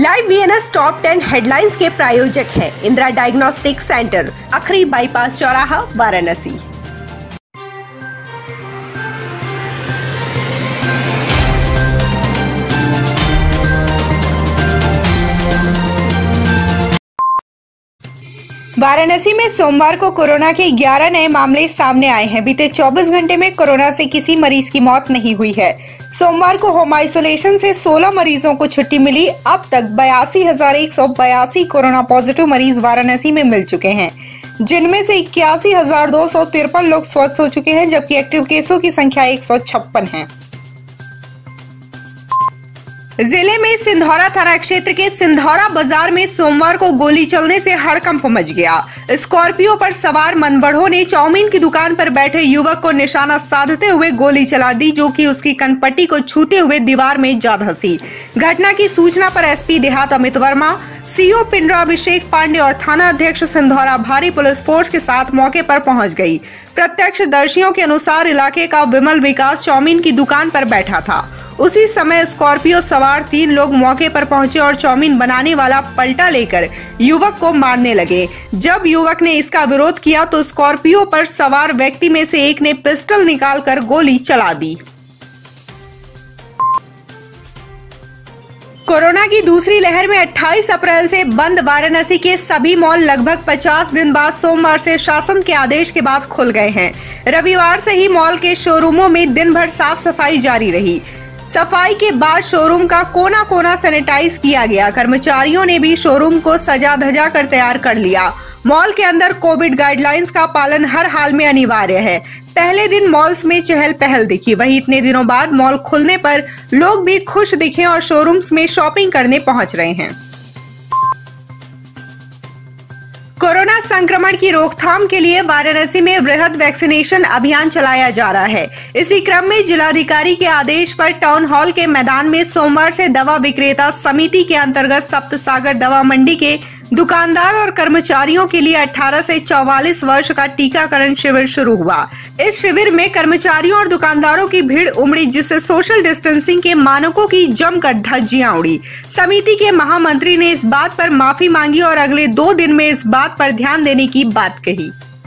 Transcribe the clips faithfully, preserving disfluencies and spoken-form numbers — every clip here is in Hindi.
Live VNS top ten headlines के प्रायोजक हैं Indira diagnostic centre, Akhri bypass चौराहा, वाराणसी। वाराणसी में सोमवार को कोरोना के ग्यारह नए मामले सामने आए हैं। बीते चौबीस घंटे में कोरोना से किसी मरीज की मौत नहीं हुई है। सोमवार को होम आइसोलेशन से सोलह मरीजों को छुट्टी मिली। अब तक बयासी हजार एक सौ बयासी कोरोना पॉजिटिव मरीज वाराणसी में मिल चुके हैं, जिनमें से इक्यासी हजार दो सौ तिरपन लोग स्वस्थ हो चुके हैं, जबकि एक्टिव केसों की संख्या एक सौ छप्पन है। जिले में सिंधौरा थाना क्षेत्र के सिंधौरा बाजार में सोमवार को गोली चलने से हड़कंप मच गया। स्कॉर्पियो पर सवार मनबड़ों ने चाउमीन की दुकान पर बैठे युवक को निशाना साधते हुए गोली चला दी, जो कि उसकी कनपट्टी को छूते हुए दीवार में जा धंसी। घटना की सूचना पर एसपी देहात अमित वर्मा, सीओ पिंडरा अभिषेक पांडे और थाना अध्यक्ष सिंधौरा भारी पुलिस फोर्स के साथ मौके पर पहुंच गई। प्रत्यक्षदर्शियों के अनुसार इलाके का विमल विकास चाउमीन की दुकान पर बैठा था। उसी समय स्कॉर्पियो सवार तीन लोग मौके पर पहुंचे और चाउमीन बनाने वाला पलटा लेकर युवक को मारने लगे। जब युवक ने इसका विरोध किया तो स्कॉर्पियो पर सवार व्यक्ति में से एक ने पिस्टल निकालकर गोली चला दी। कोरोना की दूसरी लहर में अट्ठाईस अप्रैल से बंद वाराणसी के सभी मॉल लगभग पचास दिन बाद सोमवार से शासन के आदेश के बाद खुल गए हैं। रविवार से ही मॉल के शोरूमों में दिन भर साफ सफाई जारी रही। सफाई के बाद शोरूम का कोना कोना सैनिटाइज किया गया। कर्मचारियों ने भी शोरूम को सजा धजा कर तैयार कर लिया। मॉल के अंदर कोविड गाइडलाइंस का पालन हर हाल में अनिवार्य है। पहले दिन मॉल्स में चहल पहल दिखी, वहीं इतने दिनों बाद मॉल खुलने पर लोग भी खुश दिखे और शोरूम्स में शॉपिंग करने पहुंच रहे हैं। कोरोना संक्रमण की रोकथाम के लिए वाराणसी में वृहद वैक्सीनेशन अभियान चलाया जा रहा है। इसी क्रम में जिलाधिकारी के आदेश पर टाउन हॉल के मैदान में सोमवार से दवा विक्रेता समिति के अंतर्गत सप्तसागर दवा मंडी के दुकानदार और कर्मचारियों के लिए अठारह से चौवालीस वर्ष का टीकाकरण शिविर शुरू हुआ। इस शिविर में कर्मचारियों और दुकानदारों की भीड़ उमड़ी, जिससे सोशल डिस्टेंसिंग के मानकों की जमकर धज्जियां उड़ी। समिति के महामंत्री ने इस बात पर माफी मांगी और अगले दो दिन में इस बात पर ध्यान देने की बात कही।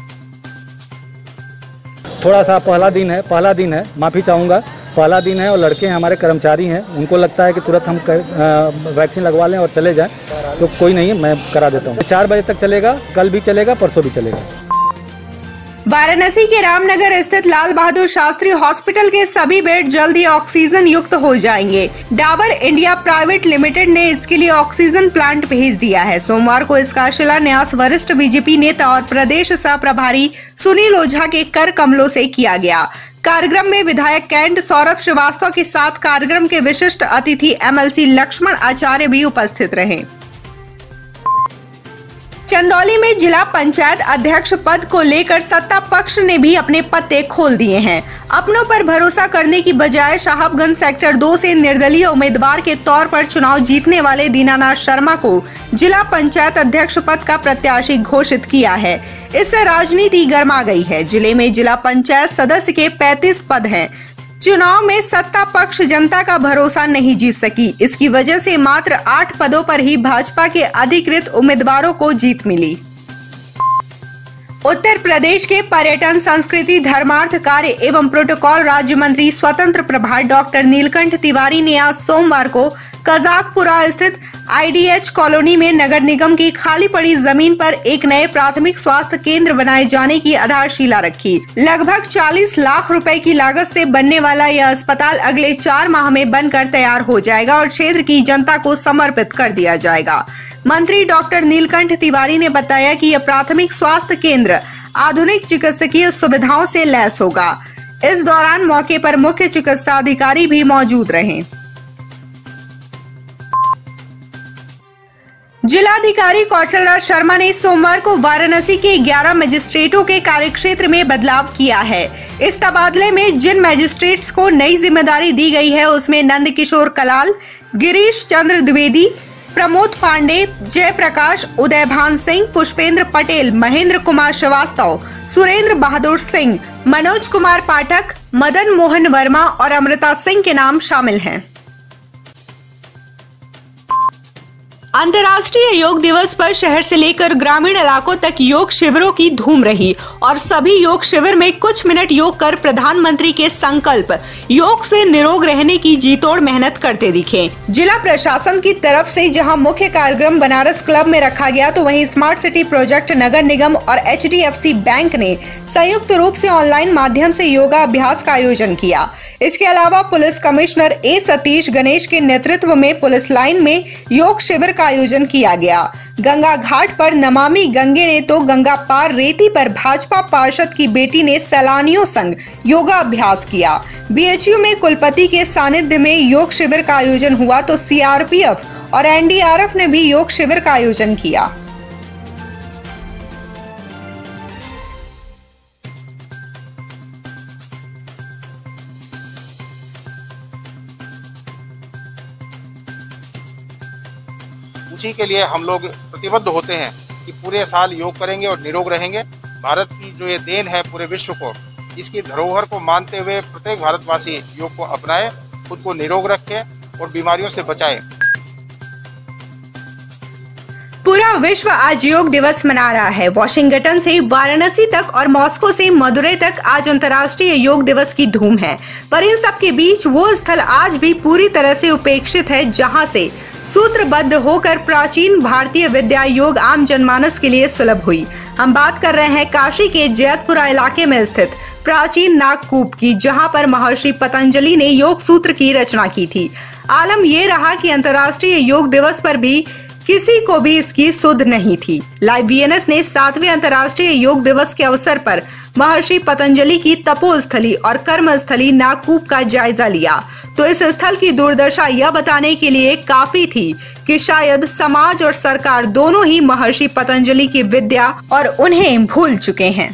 थोड़ा सा पहला दिन है पहला दिन है माफी चाहूंगा पहला दिन है और लड़के हमारे कर्मचारी हैं, उनको लगता है कि तुरंत हम वैक्सीन लगवा लें और चले जाएं, तो कोई नहीं है, मैं करा देता हूँ। चार बजे तक चलेगा, कल भी चलेगा, परसों भी चलेगा। वाराणसी के रामनगर स्थित लाल बहादुर शास्त्री हॉस्पिटल के सभी बेड जल्द ही ऑक्सीजन युक्त हो जाएंगे। डाबर इंडिया प्राइवेट लिमिटेड ने इसके लिए ऑक्सीजन प्लांट भेज दिया है। सोमवार को इसका शिलान्यास वरिष्ठ बीजेपी नेता और प्रदेश सह प्रभारी सुनील ओझा के कर कमलों से किया गया। कार्यक्रम में विधायक कैंट सौरभ श्रीवास्तव के साथ कार्यक्रम के विशिष्ट अतिथि एमएलसी लक्ष्मण आचार्य भी उपस्थित रहे। चंदौली में जिला पंचायत अध्यक्ष पद को लेकर सत्ता पक्ष ने भी अपने पत्ते खोल दिए हैं। अपनों पर भरोसा करने की बजाय साहबगंज सेक्टर दो से निर्दलीय उम्मीदवार के तौर पर चुनाव जीतने वाले दीनानाथ शर्मा को जिला पंचायत अध्यक्ष पद का प्रत्याशी घोषित किया है। इससे राजनीति गर्मा गई है। जिले में जिला पंचायत सदस्य के पैंतीस पद हैं। चुनाव में सत्ता पक्ष जनता का भरोसा नहीं जीत सकी। इसकी वजह से मात्र आठ पदों पर ही भाजपा के अधिकृत उम्मीदवारों को जीत मिली। उत्तर प्रदेश के पर्यटन, संस्कृति, धर्मार्थ कार्य एवं प्रोटोकॉल राज्य मंत्री स्वतंत्र प्रभार डॉक्टर नीलकंठ तिवारी ने आज सोमवार को कजाकपुरा स्थित आईडीएच कॉलोनी में नगर निगम की खाली पड़ी जमीन पर एक नए प्राथमिक स्वास्थ्य केंद्र बनाए जाने की आधारशिला रखी। लगभग चालीस लाख रुपए की लागत से बनने वाला यह अस्पताल अगले चार माह में बनकर तैयार हो जाएगा और क्षेत्र की जनता को समर्पित कर दिया जाएगा। मंत्री डॉक्टर नीलकंठ तिवारी ने बताया कि यह प्राथमिक स्वास्थ्य केंद्र आधुनिक चिकित्सकीय सुविधाओं से लैस होगा। इस दौरान मौके पर मुख्य चिकित्सा अधिकारी भी मौजूद रहे। जिलाधिकारी कौशल राज शर्मा ने सोमवार को वाराणसी के ग्यारह मजिस्ट्रेटों के कार्यक्षेत्र में बदलाव किया है। इस तबादले में जिन मजिस्ट्रेट्स को नई जिम्मेदारी दी गई है उसमें नंद किशोर कलाल, गिरीश चंद्र द्विवेदी, प्रमोद पांडे, जयप्रकाश, उदयभान सिंह, पुष्पेंद्र पटेल, महेंद्र कुमार श्रीवास्तव, सुरेंद्र बहादुर सिंह, मनोज कुमार पाठक, मदन मोहन वर्मा और अमृता सिंह के नाम शामिल हैं। अंतर्राष्ट्रीय योग दिवस पर शहर से लेकर ग्रामीण इलाकों तक योग शिविरों की धूम रही और सभी योग शिविर में कुछ मिनट योग कर प्रधानमंत्री के संकल्प योग से निरोग रहने की जीतोड़ मेहनत करते दिखे। जिला प्रशासन की तरफ से जहां मुख्य कार्यक्रम बनारस क्लब में रखा गया, तो वहीं स्मार्ट सिटी प्रोजेक्ट, नगर निगम और H D F C bank ने संयुक्त रूप से ऑनलाइन माध्यम से योगा अभ्यास का आयोजन किया। इसके अलावा police commissioner A Satish Ganesh के नेतृत्व में पुलिस लाइन में योग शिविर का आयोजन किया गया। गंगा घाट पर नमामि गंगे ने तो गंगा पार रेती पर भाजपा पार्षद की बेटी ने सैलानियों संग योगा अभ्यास किया। बी एच यू में कुलपति के सानिध्य में योग शिविर का आयोजन हुआ, तो सी आर पी एफ और एन डी आर एफ ने भी योग शिविर का आयोजन किया। उसी के लिए हम लोग प्रतिबद्ध होते हैं कि पूरे साल योग करेंगे और निरोग रहेंगे। भारत की जो ये देन है पूरे विश्व को, इसकी धरोहर को मानते हुए प्रत्येक भारतवासी योग को अपनाए, खुद को निरोग रखे और बीमारियों से बचाए। पूरा विश्व आज योग दिवस मना रहा है। वॉशिंगटन से वाराणसी तक और मॉस्को से मदुरै तक आज अंतर्राष्ट्रीय योग दिवस की धूम है। पर इन सब के बीच वो स्थल आज भी पूरी तरह से उपेक्षित है जहां से सूत्रबद्ध होकर प्राचीन भारतीय विद्या योग आम जनमानस के लिए सुलभ हुई। हम बात कर रहे हैं काशी के जैतपुरा इलाके में स्थित प्राचीन नागकूप की, जहां पर महर्षि पतंजलि ने योग सूत्र की रचना की थी। आलम ये रहा कि अंतर्राष्ट्रीय योग दिवस पर भी किसी को भी इसकी सुध नहीं थी। लाइव बी एन एस ने सातवें अंतर्राष्ट्रीय योग दिवस के अवसर पर महर्षि पतंजलि की तपोस्थली और कर्मस्थली नागकूप का जायजा लिया, तो इस स्थल की दुर्दशा यह बताने के लिए काफी थी कि शायद समाज और सरकार दोनों ही महर्षि पतंजलि की विद्या और उन्हें भूल चुके हैं।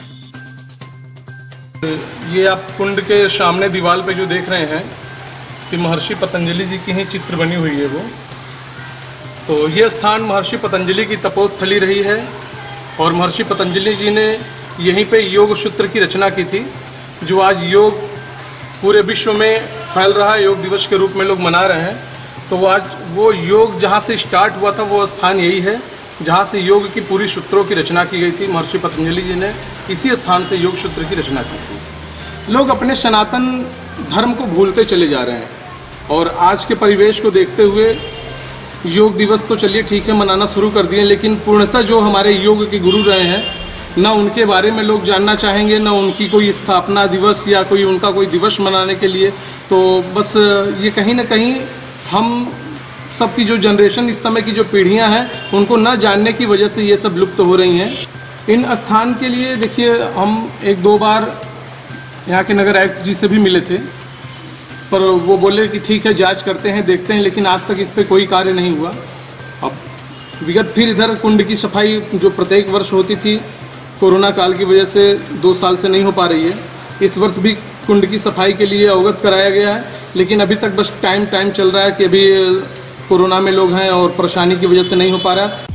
ये आप कुंड के सामने दीवार पे जो देख रहे हैं कि महर्षि पतंजलि जी की ही चित्र बनी हुई है वो। तो ये स्थान महर्षि पतंजलि की तपोस्थली रही है और महर्षि पतंजलि जी ने यहीं पे योग सूत्र की रचना की थी, जो आज योग पूरे विश्व में फैल रहा है, योग दिवस के रूप में लोग मना रहे हैं। तो वो आज वो योग जहाँ से स्टार्ट हुआ था वो स्थान यही है जहाँ से योग की पूरी सूत्रों की रचना की गई थी। महर्षि पतंजलि जी ने इसी स्थान से योग सूत्र की रचना की थी। लोग अपने सनातन धर्म को भूलते चले जा रहे हैं और आज के परिवेश को देखते हुए योग दिवस तो चलिए ठीक है मनाना शुरू कर दिए, लेकिन पूर्णतः जो हमारे योग के गुरु रहे हैं ना उनके बारे में लोग जानना चाहेंगे, ना उनकी कोई स्थापना दिवस या कोई उनका कोई दिवस मनाने के लिए। तो बस ये कहीं ना कहीं हम सबकी जो जनरेशन, इस समय की जो पीढ़ियां हैं, उनको न जानने की वजह से ये सब लुप्त हो रही हैं। इन स्थान के लिए देखिए हम एक दो बार यहाँ के नगर आयुक्त जी से भी मिले थे, पर वो बोले कि ठीक है जांच करते हैं, देखते हैं, लेकिन आज तक इस पर कोई कार्य नहीं हुआ। अब विगत फिर इधर कुंड की सफाई जो प्रत्येक वर्ष होती थी, कोरोना काल की वजह से दो साल से नहीं हो पा रही है। इस वर्ष भी कुंड की सफाई के लिए अवगत कराया गया है, लेकिन अभी तक बस टाइम टाइम चल रहा है कि अभी कोरोना में लोग हैं और परेशानी की वजह से नहीं हो पा रहा है।